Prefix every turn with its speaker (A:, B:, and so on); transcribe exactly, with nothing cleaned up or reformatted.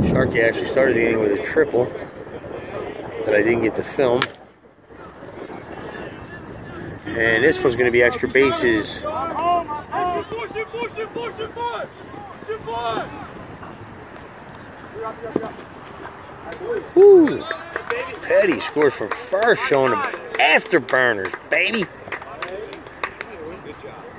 A: Sharkey actually started the inning with a triple that I didn't get to film. And this one's going to be extra bases. Woo! Petty scores from first, showing them afterburners, baby.
B: Good job.